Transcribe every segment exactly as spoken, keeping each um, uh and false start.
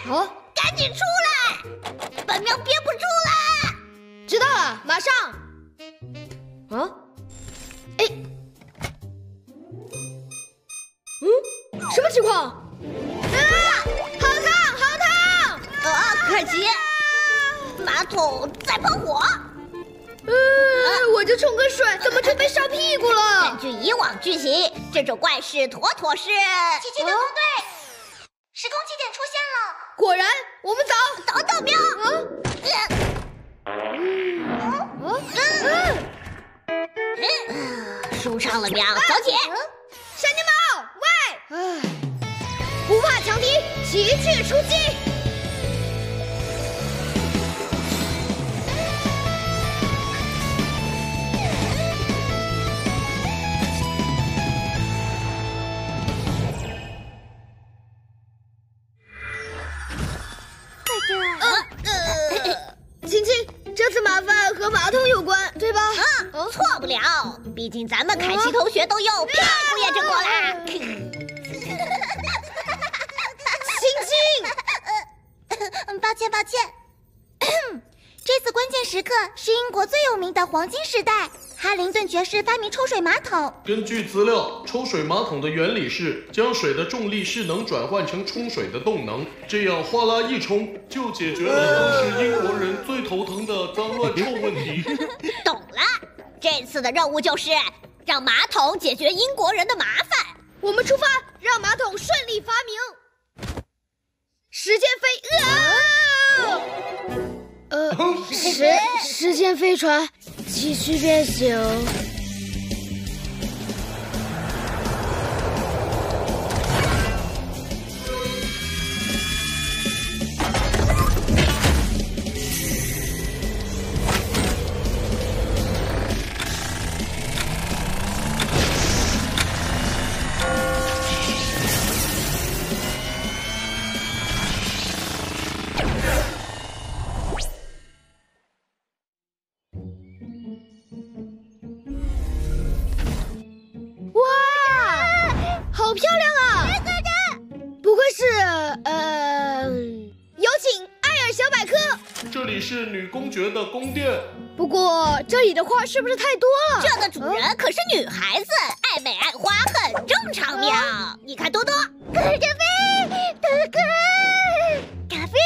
哦， 赶紧出来！本喵憋不住了。 知道了，马上。啊？哎，嗯，什么情况？啊！好烫，好烫！ 啊，凯奇，马桶在喷火。 呃，我就冲个水，怎么就被烧屁股了？ 根据以往剧情，这种怪事妥妥是奇奇特工队，时空起点出现了。 果然，我们走。 等等喵！ 啊？嗯嗯，舒畅了喵，走起！ 闪电猫，喂！唉，不怕强敌，奇趣出击！青青，这次麻烦和马桶有关，对吧？ 嗯，错不了，毕竟咱们凯奇同学都有屁股验证过啦。 青青， 嗯，抱歉抱歉。这次关键时刻是英国最有名的黄金时代，哈林顿爵士发明抽水马桶。 根据资料，抽水马桶的原理是将水的重力势能转换成冲水的动能，这样哗啦一冲就解决了当时英国人最头疼的脏乱臭问题。 懂了，这次的任务就是让马桶解决英国人的麻烦。 我们出发，让马桶顺利发明。时间飞，啊！呃，时时间飞船，继续变形。好漂亮啊！不愧是呃，有请艾尔小百科。 这里是女公爵的宫殿。 不过这里的花是不是太多了？ 这个主人可是女孩子，爱美爱花很正常喵。啊、你看多多， 咖啡，大哥，咖啡，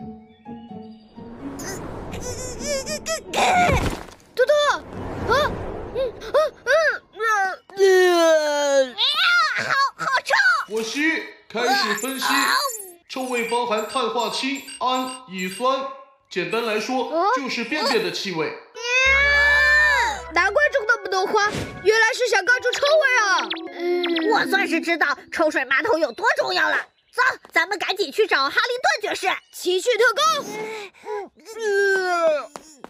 多多，啊，嗯嗯嗯嗯， 喵，好好臭！ 火吸开始分析，臭味包含碳化氢、氨、乙酸，简单来说就是便便的气味。 难怪种那么多花，原来是想盖住臭味啊！ 嗯，我算是知道抽水马桶有多重要了。走，咱们赶紧去找哈林顿爵士， 奇趣特工。 呃、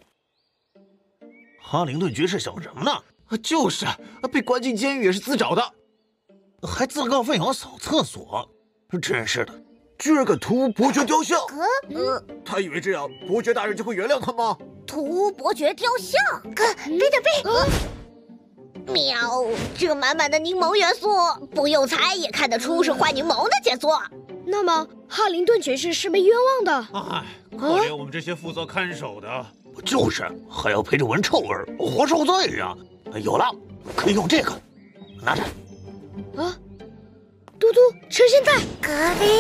哈林顿爵士想什么呢？就是，被关进监狱也是自找的，还自告奋勇扫厕所，真是的。居然敢屠伯爵雕像！ 呃， 他以为这样伯爵大人就会原谅他吗？ 屠伯爵雕像， 飞的飞， 啊、喵，这满满的柠檬元素，不用猜也看得出是坏柠檬的杰作。 那么哈林顿爵士是被冤枉的？ 哎，可怜我们这些负责看守的。 就是，还要陪着闻臭味，活受罪呀！有了，可以用这个，拿着。 啊，嘟嘟，趁现在， 咖啡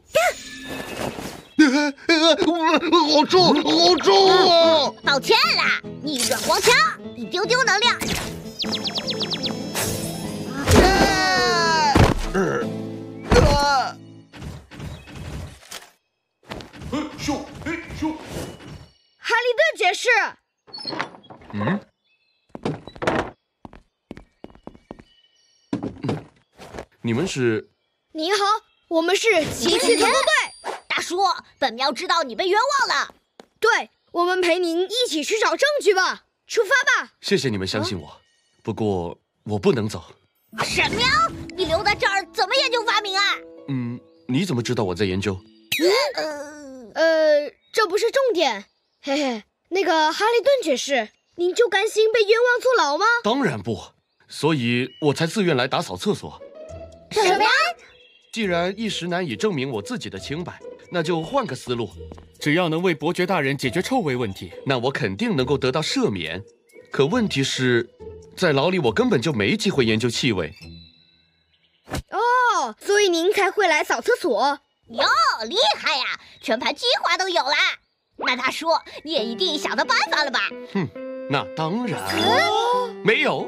的，好重，好重啊！ 抱歉啦，逆转光枪，一丢丢能量。 呃，啊！ 嘿咻，嘿咻！ 哈林顿爵士。 嗯。你们是？ 你好，我们是奇趣特工队。 大叔，本喵知道你被冤枉了。 对，我们陪您一起去找证据吧。出发吧。 谢谢你们相信我，啊、不过我不能走。 什么？你留在这儿怎么研究发明啊？ 嗯，你怎么知道我在研究？ 呃呃，这不是重点。嘿嘿，那个哈利顿爵士，您就甘心被冤枉坐牢吗？ 当然不，所以我才自愿来打扫厕所。 什么？ 既然一时难以证明我自己的清白， 那就换个思路。 只要能为伯爵大人解决臭味问题， 那我肯定能够得到赦免。可问题是，在牢里我根本就没机会研究气味。 哦，所以您才会来扫厕所。 哟，厉害呀，全盘计划都有了。那大叔，你也一定想到办法了吧？ 哼，那当然。哦、没有。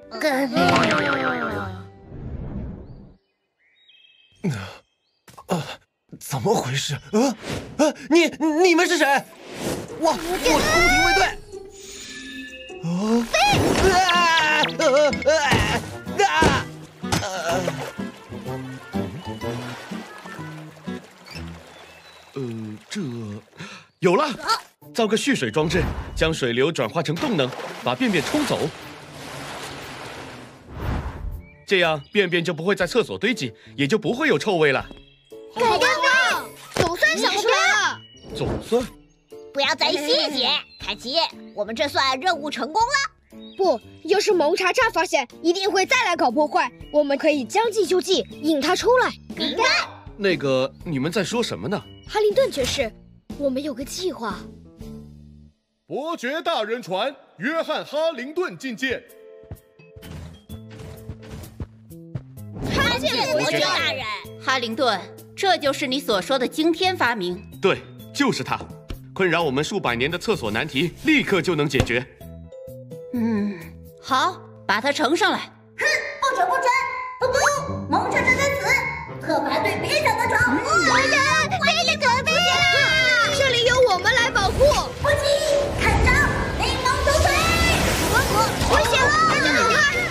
啊，怎么回事？啊啊！你你们是谁？我我是宫廷卫队。啊！啊！啊！啊！ 呃，这有了，造个蓄水装置，将水流转化成动能，把便便冲走。这样便便就不会在厕所堆积，也就不会有臭味了。 好棒棒，总算想出来了。 总算。 不要在意细节，凯奇，我们这算任务成功了。 不，要是蒙查查发现，一定会再来搞破坏。我们可以将计就计，引他出来。 明白。 那个，你们在说什么呢？ 哈林顿爵士，我们有个计划。 伯爵大人传，约翰·哈林顿觐见。 参见伯爵大人。 哈林顿，这就是你所说的惊天发明？ 对，就是它。困扰我们数百年的厕所难题，立刻就能解决。 嗯，好，把它呈上来。 哼，不准不准！不不，蒙查查在此，特派队别想得逞！ 蒙查，快点准备啦！ 这里由我们来保护。 不急，看招，雷蒙走水！ 我我危险了！大家走开！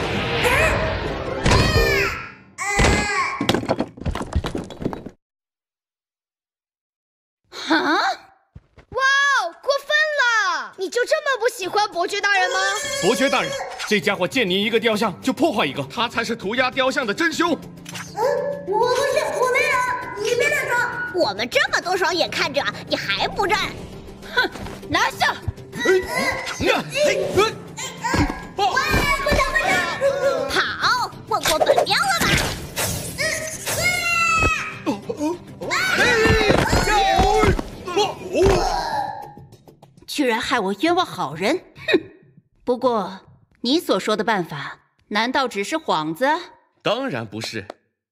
哈！ 哇哦，过分了！你就这么不喜欢伯爵大人吗？ 伯爵大人，这家伙见您一个雕像就破坏一个， 他才是涂鸦雕像的真凶。 嗯，我不是，我没有，你别乱说。 我们这么多双眼看着，你还不认？ 哼，拿下！ 跑，问过本喵了吧？ 居然害我冤枉好人！哼！不过你所说的办法，难道只是幌子？ 当然不是。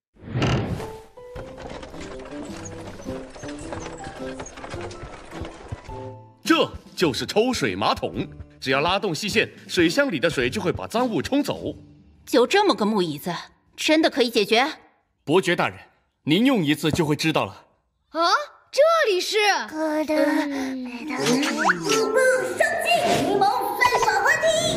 这就是抽水马桶，只要拉动细线，水箱里的水就会把脏物冲走。 就这么个木椅子，真的可以解决？ 伯爵大人，您用一次就会知道了。 啊，这里是。 我的，不生气，柠檬三手合体。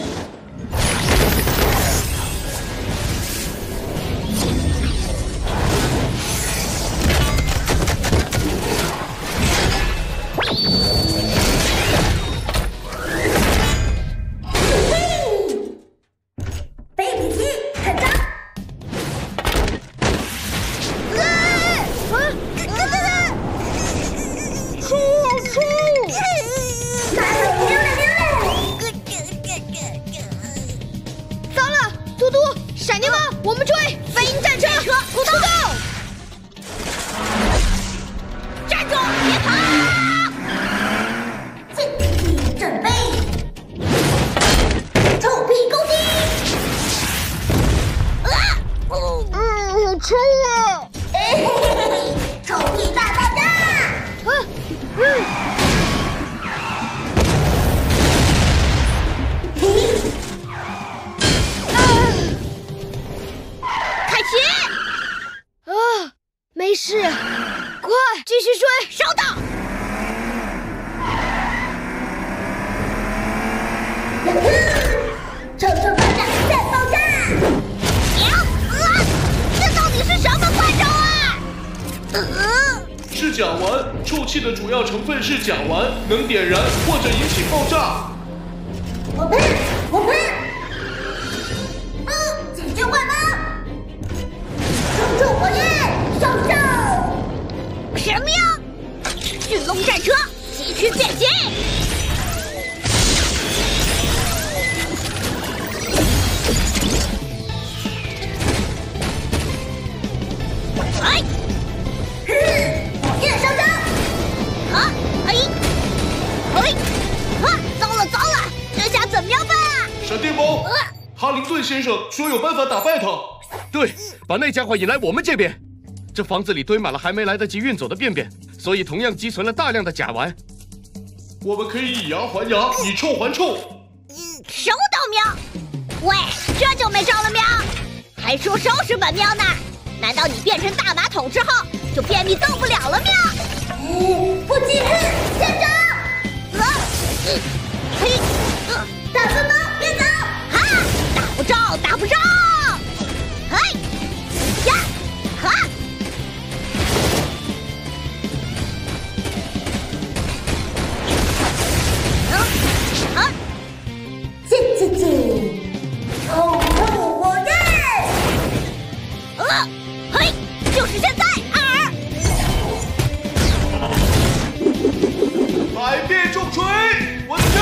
主要成分是甲烷，能点燃或者引起爆炸。 我喷，我喷，嗯，解决坏吗？冲出火焰，上手！ 什么呀？驯龙战车，急驱变形！哎， 火焰上升！ 林顿先生说有办法打败他。 对，把那家伙引来我们这边。这房子里堆满了还没来得及运走的便便，所以同样积存了大量的甲烷。 我们可以以牙还牙，以臭还臭。 收到喵！喂，这就没招了喵！还说收拾本喵呢？难道你变成大马桶之后就便秘动不了了喵？ 不急，县长！ 呃，嘿，呃， 大笨猫，别走！ 哈，打不着，打不着！嘿，呀，哈！嗯，啊， 进进进！冲冲火焰！ 呃，嘿，就是现在，二！ 百变重锤，稳住！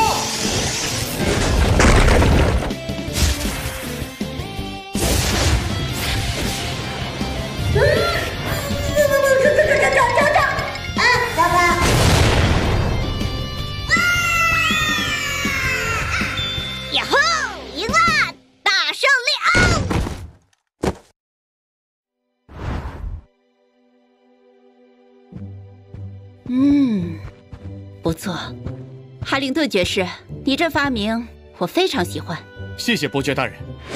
呀吼，赢了，大胜利！哦！ 嗯，不错，哈灵顿爵士，你这发明我非常喜欢。 谢谢伯爵大人。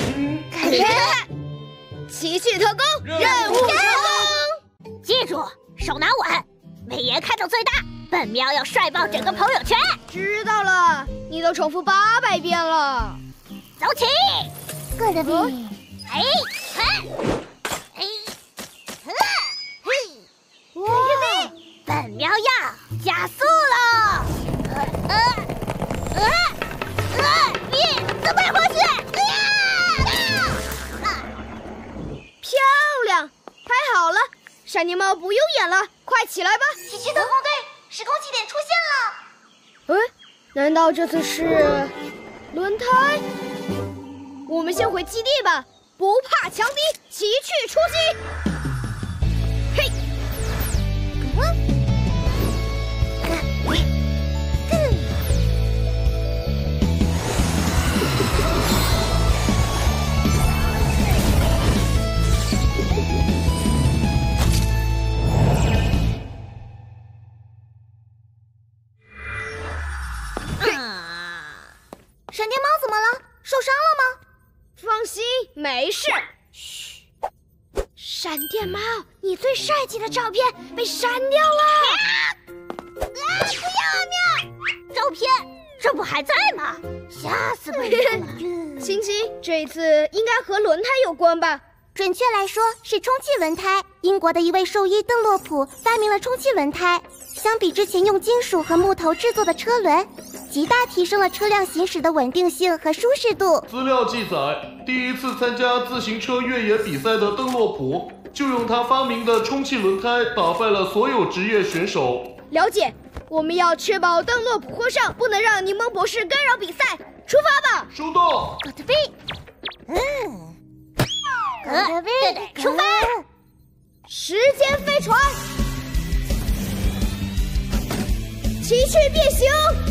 奇趣特工，任务成功！ 记住，手拿稳，美颜开到最大，本喵要帅爆整个朋友圈！ 知道了，你都重复八百遍了。 走起！ 过了呗。 哎，嘿，哎，呵，嘿， 哇！ 本喵要加速了！呃呃呃呃，你怎么回去？ 漂亮，太好了！闪电猫不用演了，快起来吧！ 奇趣特工队，时空起点出现了。 哎，难道这次是轮胎？我们先回基地吧，不怕强敌，奇趣出击！嘿， 嗯。闪电猫怎么了？受伤了吗？ 放心，没事。嘘，闪电猫，你最帅气的照片被删掉了。 啊！不要啊喵！照片这不还在吗？吓死本人了！ 星星，这一次应该和轮胎有关吧？ 准确来说是充气轮胎。英国的一位兽医邓洛普发明了充气轮胎，相比之前用金属和木头制作的车轮，极大提升了车辆行驶的稳定性和舒适度。 资料记载，第一次参加自行车越野比赛的邓洛普，就用他发明的充气轮胎打败了所有职业选手。 了解，我们要确保邓洛普获胜，不能让柠檬博士干扰比赛。出发吧！ 收到。 狗的飞，嗯，狗的飞，出发！ 时间飞船，奇趣变形。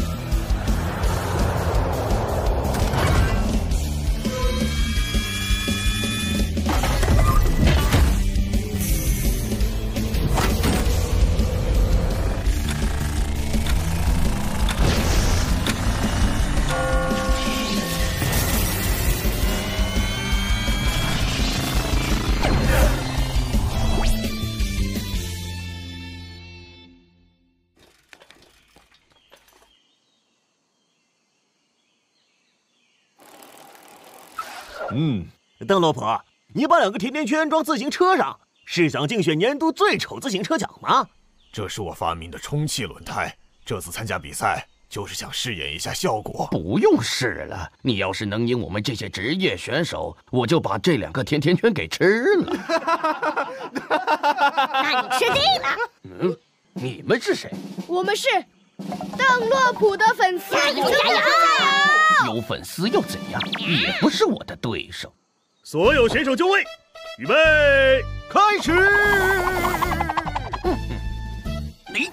嗯，邓洛普，你把两个甜甜圈装自行车上，是想竞选年度最丑自行车奖吗？ 这是我发明的充气轮胎，这次参加比赛就是想试验一下效果。 不用试了，你要是能赢我们这些职业选手，我就把这两个甜甜圈给吃了。 那你吃定了。 嗯，你们是谁？ 我们是邓洛普的粉丝。 加油加油！ 有粉丝又怎样？也不是我的对手。 所有选手就位，预备，开始！ 你。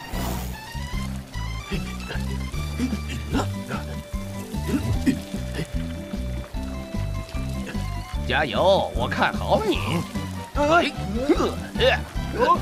加油，我看好你。哎，呃，呃。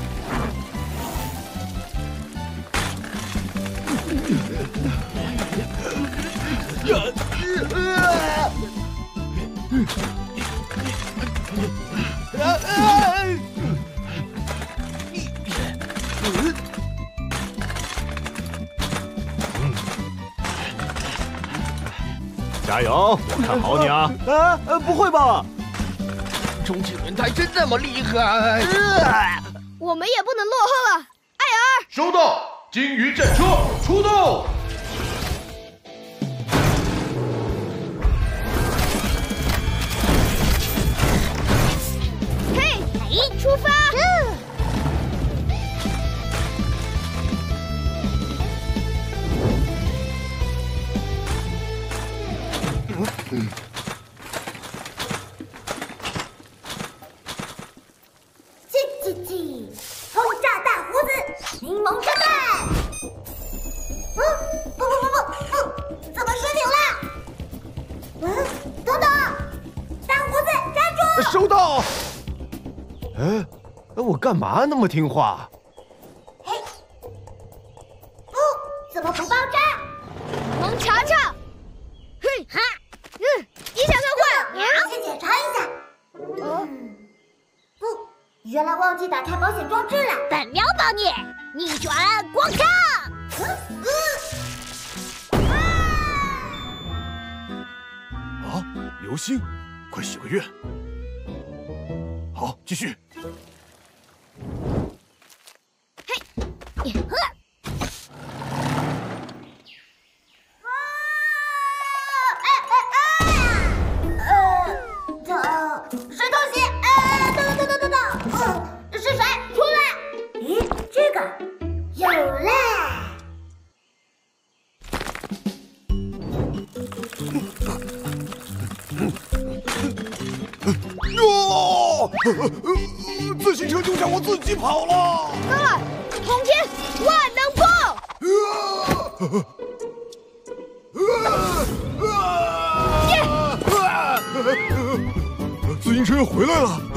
加油！我看好你啊！ 啊，呃，不会吧？ 充气轮胎真那么厉害？ 我们也不能落后了。艾尔， 收到！鲸鱼战车出动！ 嘿，出发！ 嗯。叽叽叽！轰炸大胡子，柠檬炸弹！嗯，不不不不不，怎么失灵了？嗯，等等，大胡子站住！ 收到。 哎，我干嘛那么听话？ 嘿，不，怎么不爆炸？ 蒙查查，嘿哈，嗯，一下更快， 先检查一下。嗯，不，原来忘记打开保险装置了。 本喵帮你逆转光唱。 啊，流星，快许个愿。好，继续。 嘿，呵。 自行车就像我自己跑了。 对了，通天万能炮！ 自行车又回来了。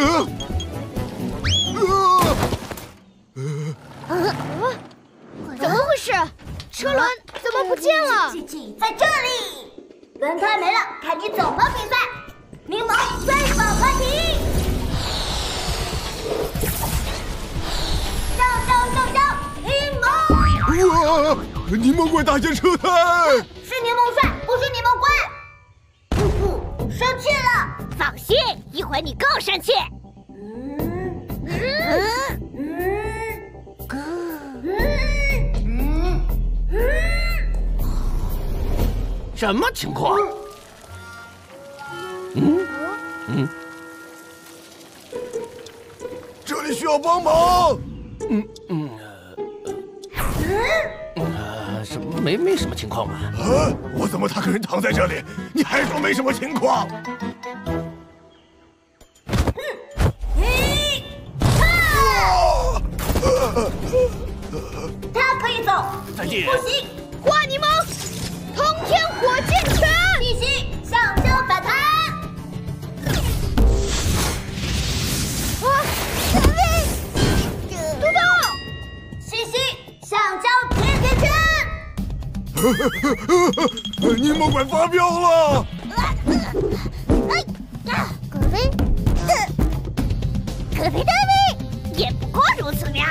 怎么回事？车轮怎么不见了？ 在这里，轮胎没了，看你怎么比赛。柠檬最宝团体。 上上上上！柠檬！ 哇！柠檬怪大舰车胎！ 是柠檬帅，不是柠檬怪。噗噗，生气了。 放心，一会你更生气。 嗯嗯嗯嗯嗯，什么情况？嗯嗯， 这里需要帮忙。 嗯嗯呃呃，什么没没什么情况啊？ 啊！我怎么他个人躺在这里？你还说没什么情况？ 他可以走， 再见。 不行， 花柠檬，通天火箭拳， 必须上升反弹。 啊！豆豆， 西西，橡胶甜甜圈。 柠檬怪发飙了！ 可悲，可悲的你也不过如此喵！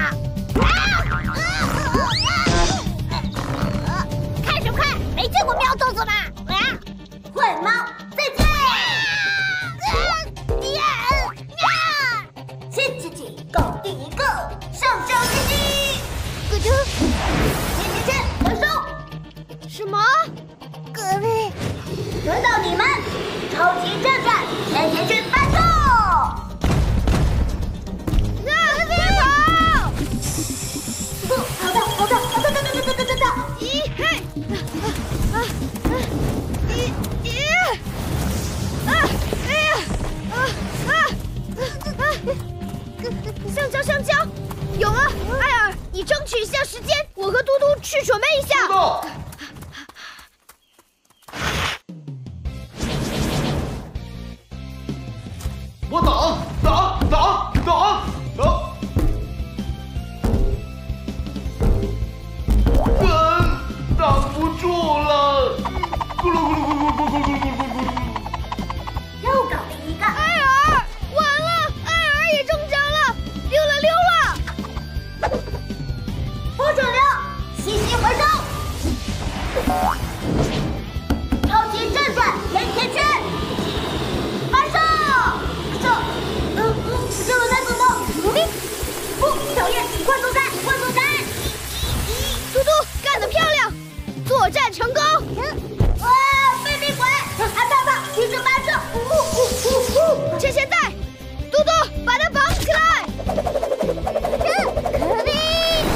看什么看？没见过喵动作吗？啊！ 坏猫，再见！切切切，搞定一个，上上西西。 咯噔， 甜甜圈回收。 什么？ 各位，轮到你们，超级战战甜甜圈发动！ 啊！别跑！ 不，好的，好的，好的，等等等等等等等！ 咦嘿！啊啊啊！咦咦！啊！哎呀！啊啊啊！香蕉香蕉，有了！艾尔，你争取一下时间，我和嘟嘟去准备一下。 知道。 我挡挡挡挡挡！嗯，挡不住了！咕噜咕噜咕噜咕噜咕噜咕噜咕噜咕噜！ 又搞定一个！ 艾尔，完了，艾尔也中招了，溜了溜了！ 不准溜，吸吸回收！超级震转甜甜圈，发射！射！嗯嗯，这轮胎怎么？哎，不，讨厌！快速干，快速干！ 嘟嘟，干得漂亮！作战成功！ 哇，飞飞鬼，还怕怕，提着发射！呜呜呜呜！ 牵线带，嘟嘟，把它绑起来！ 可比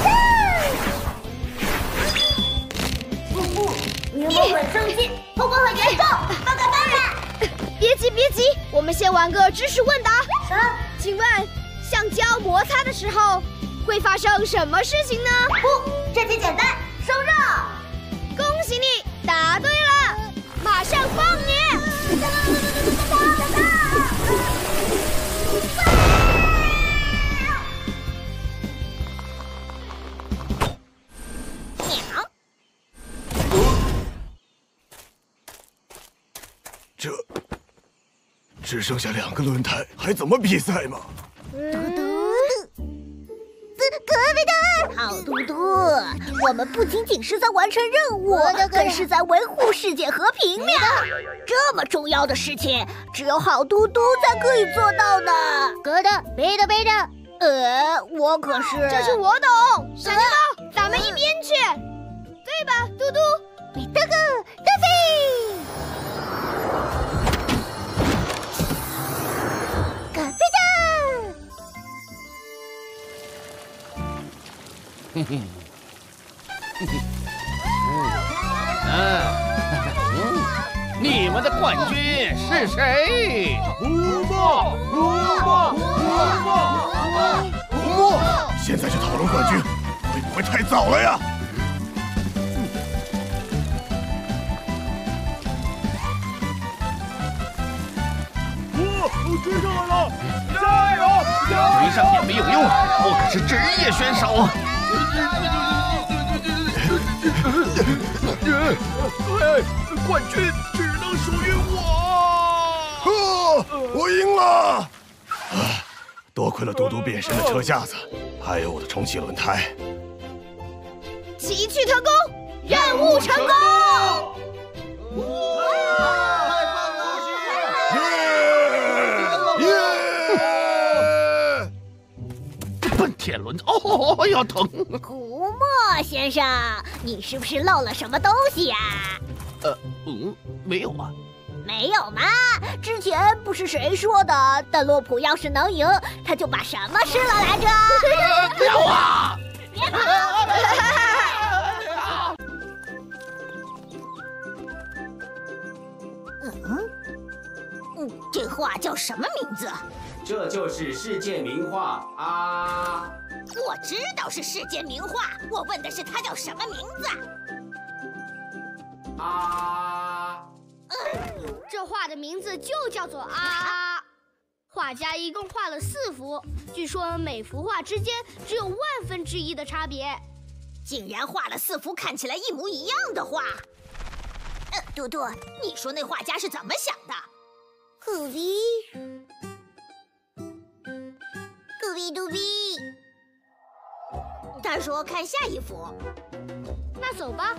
不不，柠檬很生气，后果很严重，报告班长。 别急别急，我们先玩个知识问答。 啊， 请问，橡胶摩擦的时候会发生什么事情呢？ 不，这题简单，收肉。 恭喜你答对了，马上放你！ 鸟， 这只剩下两个轮胎，还怎么比赛嘛？ 嘟嘟，可比的好嘟嘟，我们不仅仅是在完成任务，更是在维护世界和平呢。这么重要的事情，只有好嘟嘟才可以做到呢。 哥的，背的背的。 呃，我可是…… 这句我懂，小面包，咱们一边去，对吧，嘟嘟？ 对的个，对飞。可比的。 嘿嘿，嘿嘿，嗯嗯，你们的冠军是谁？ 胡墨，胡墨，胡墨，胡墨！现在就讨论冠军，会不会太早了呀？我追上来了！加油！ 追上也没有用，我可是职业选手。 冠军只能属于我！呵，我赢了！多亏了嘟嘟变身的车架子，还有我的充气轮胎。 奇趣特工，任务成功！ 笨铁轮哦，要疼！ 古墨先生，你是不是漏了什么东西呀？ 呃，嗯，没有啊。 没有吗？之前不是谁说的，邓洛普要是能赢，他就把什么吃了来着？ 不要啊！ 别跑！嗯嗯，这画叫什么名字？ 这就是世界名画啊！ 我知道是世界名画，我问的是它叫什么名字啊！ 嗯，这画的名字就叫做啊。画家一共画了四幅，据说每幅画之间只有万分之一的差别， 竟然画了四幅看起来一模一样的画。呃，嘟嘟，你说那画家是怎么想的？酷比，酷比嘟比。他说看下一幅。 那走吧。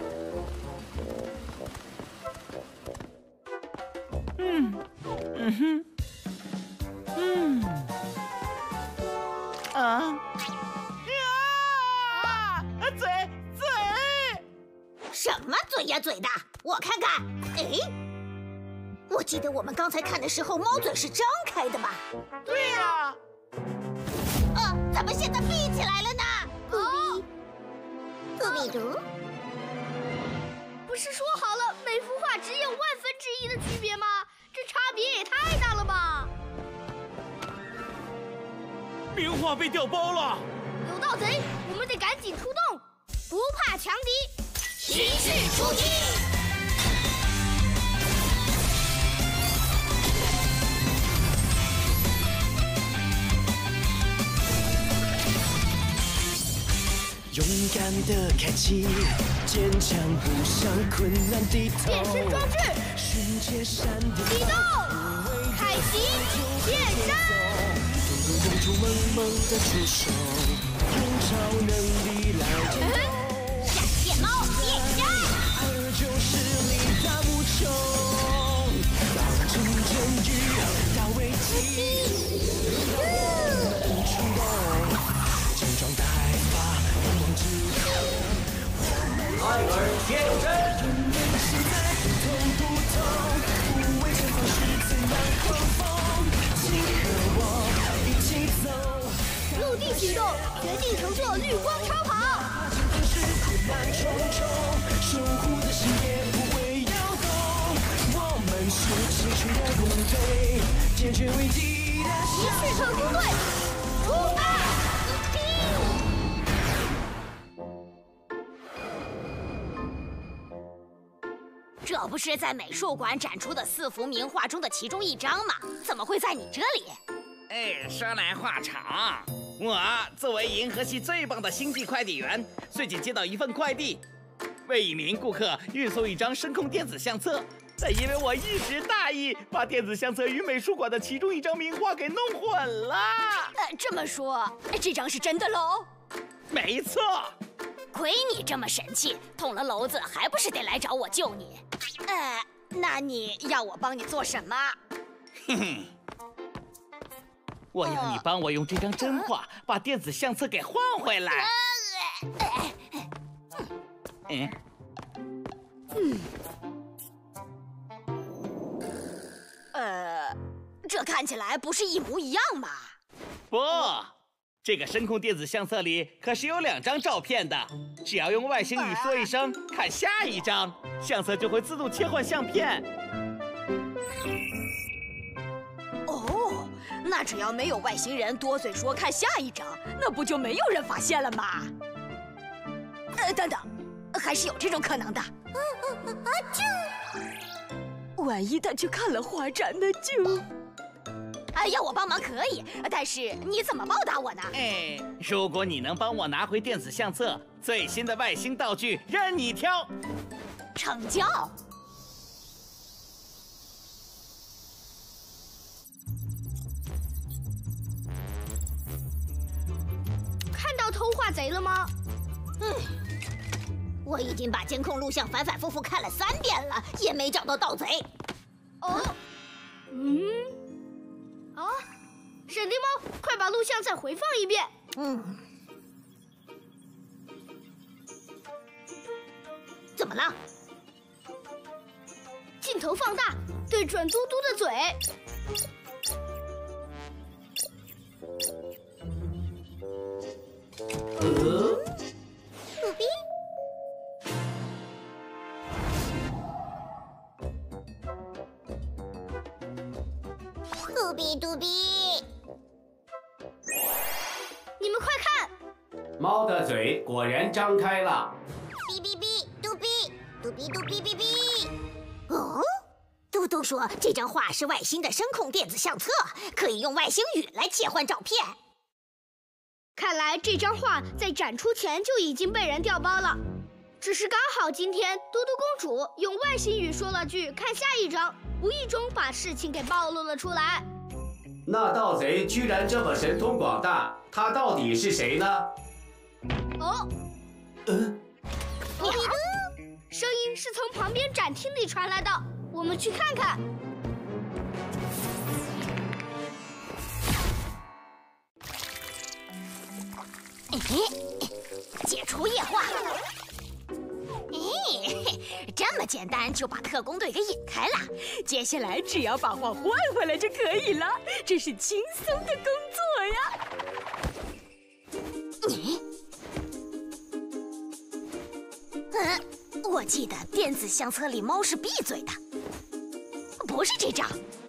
嗯，嗯哼，嗯，啊，啊，嘴嘴， 什么嘴呀嘴的？我看看，哎，我记得我们刚才看的时候，猫嘴是张开的吧？ 对呀。 呃，怎么现在闭起来了呢？哦，酷比嘟。 不是说好了每幅画只有万分之一的区别吗？这差别也太大了吧！ 名画被调包了， 有盗贼，我们得赶紧出动，不怕强敌， 奇趣出击！ 勇敢的开启，坚强不向困难低头。 变身装置， 瞬间闪电启动，凯奇变身。 用出萌萌的触手，用超能力来解决。闪电猫变身， 爱就是力大无穷，从真遇到危机，冲动，健壮大。 艾尔天真。 陆地行动，决定乘坐绿光超跑。 守护的心也不会摇动，我们是青春的公队，解决危机的一次特工队，出发！ 这不是在美术馆展出的四幅名画中的其中一张吗？怎么会在你这里？ 哎，说来话长，我作为银河系最棒的星际快递员，最近接到一份快递，为一名顾客运送一张声控电子相册，但因为我一时大意，把电子相册与美术馆的其中一张名画给弄混了。 呃，这么说，这张是真的喽？ 没错。 亏你这么神气，捅了娄子还不是得来找我救你？呃，那你要我帮你做什么？ 哼哼，我要你帮我用这张真画把电子相册给换回来。嗯嗯，呃，这看起来不是一模一样吗？ 不。这个声控电子相册里可是有两张照片的，只要用外星语说一声“看下一张”，相册就会自动切换相片。 哦，那只要没有外星人多嘴说看下一张，那不就没有人发现了吗？呃，等等，还是有这种可能的。啊啊就！万一他去看了画展呢？就……哎，要我帮忙可以，但是你怎么报答我呢？ 哎，如果你能帮我拿回电子相册，最新的外星道具任你挑。 成交。 看到偷画贼了吗？ 嗯，我已经把监控录像反反复复看了三遍了，也没找到盗贼。 哦，嗯。啊！闪电猫，快把录像再回放一遍。 嗯。怎么了？ 镜头放大，对准嘟嘟的嘴。 呃？杜比。杜比杜比， 你们快看！ 猫的嘴果然张开了。 哔哔哔，杜比，杜比杜比哔哔。哦，嘟嘟说这张画是外星的声控电子相册，可以用外星语来切换照片。 看来这张画在展出前就已经被人调包了，只是刚好今天嘟嘟公主用外星语说了句“看下一张”，无意中把事情给暴露了出来。 那盗贼居然这么神通广大，他到底是谁呢？ 哦， 嗯， 你好，声音是从旁边展厅里传来的，我们去看看。 解除夜话。咦，这么简单就把特工队给引开了，接下来只要把画换回来就可以了，这是轻松的工作呀。你，嗯，我记得电子相册里猫是闭嘴的，不是这张，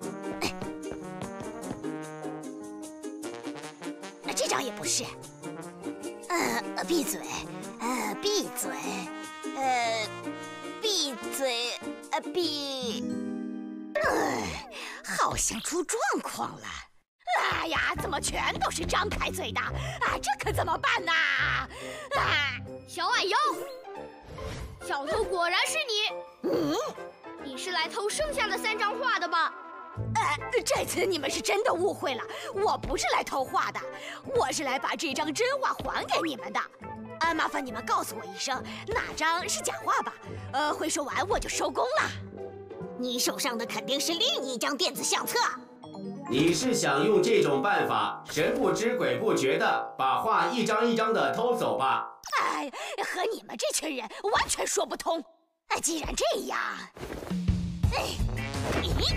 这张也不是，呃，闭嘴，呃，闭嘴。呃，闭嘴，呃，闭，哎，好像出状况了。哎呀，怎么全都是张开嘴的？啊，这可怎么办呢？啊！ 小矮妖，小偷果然是你。嗯，你是来偷剩下的三张画的吧？ 呃，这次你们是真的误会了，我不是来偷画的，我是来把这张真画还给你们的。啊，麻烦你们告诉我一声，哪张是假画吧？呃，回收完我就收工了。你手上的肯定是另一张电子相册。 你是想用这种办法神不知鬼不觉的把画一张一张的偷走吧？ 哎，和你们这群人完全说不通。哎，既然这样，哎，咦，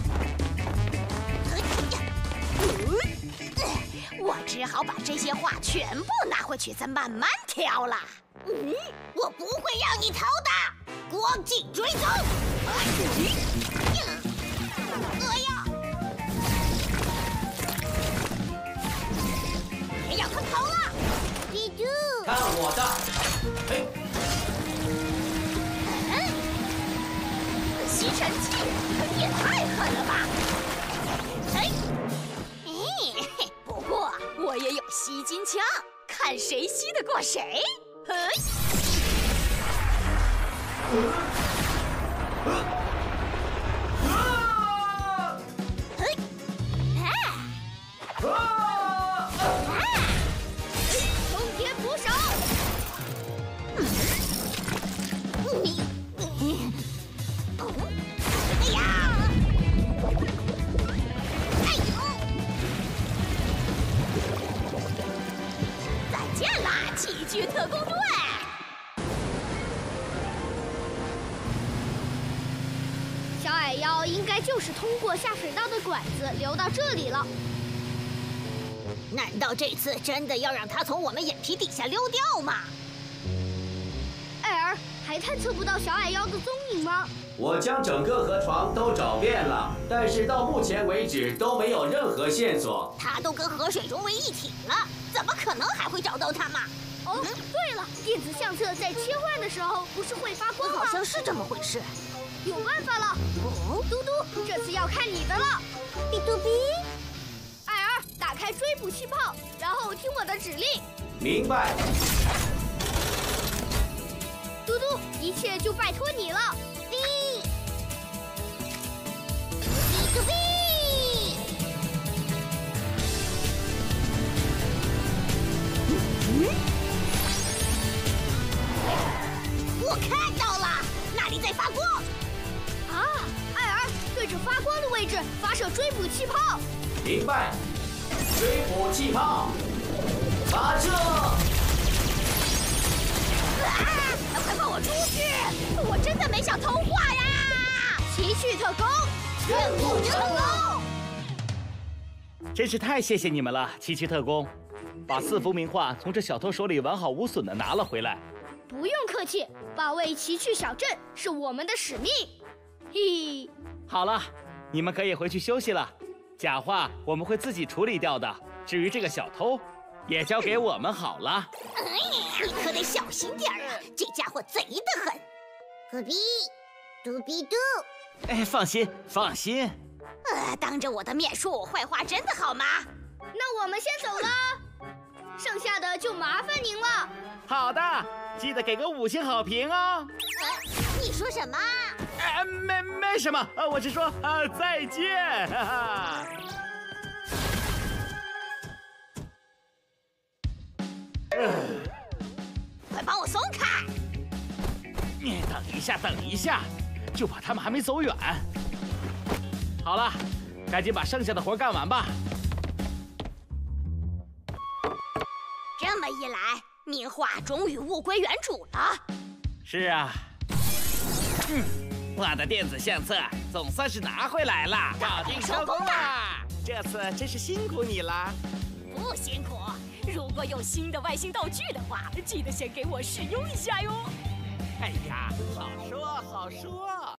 我只好把这些画全部拿回去，再慢慢挑了。嗯，我不会让你逃的，光镜追踪。哎呀！别让他逃了！ 比嘟， 看我的！嘿， 嗯，吸尘器也太狠了吧！哎，哎，不过我也有吸金枪，看谁吸得过谁。哎， 通天捕手！ 你，你，哎呀！哎呦！再见啦，奇趣特工队！ 小矮妖应该就是通过下水道的管子流到这里了。 难道这次真的要让他从我们眼皮底下溜掉吗？ 艾尔，还探测不到小矮妖的踪影吗？ 我将整个河床都找遍了，但是到目前为止都没有任何线索。 他都跟河水融为一体了，怎么可能还会找到他嘛？ 哦，对了，电子相册在切换的时候不是会发光吗？ 好像是这么回事。 有办法了！哦，嘟嘟，这次要看你的了。 比嘟比， 艾尔，打开追捕气泡，然后听我的指令。 明白。 嘟嘟，一切就拜托你了。 比，比嘟比。 嗯，我看到了，那里在发光。 啊，艾尔，对着发光的位置发射追捕气泡。 明白。追捕气泡，发射！ 啊！快放我出去！我真的没想偷画呀！ 奇趣特工， 任务成功！ 真是太谢谢你们了，奇趣特工，把四幅名画从这小偷手里完好无损的拿了回来。 不用客气，保卫奇趣小镇是我们的使命。嘿， 好了，你们可以回去休息了。假画我们会自己处理掉的，至于这个小偷，也交给我们好了。 哎，你可得小心点啊，这家伙贼得很。 可比，嘟比嘟。 哎，放心，放心。 呃，当着我的面说我坏话，真的好吗？ 那我们先走了，剩下的就麻烦您了。 好的，记得给个五星好评哦。 呃，你说什么？ 哎，没没什么，呃，我是说，呃，再见。哈哈。 快帮我松开！ 你等一下，等一下，就怕他们还没走远。好了，赶紧把剩下的活干完吧。 这么一来，名画终于物归原主了。 是啊。嗯，我的电子相册总算是拿回来了，搞定收工啦！这次真是辛苦你了。 不辛苦，如果有新的外星道具的话，记得先给我试用一下哟。 哎呀，好说好说。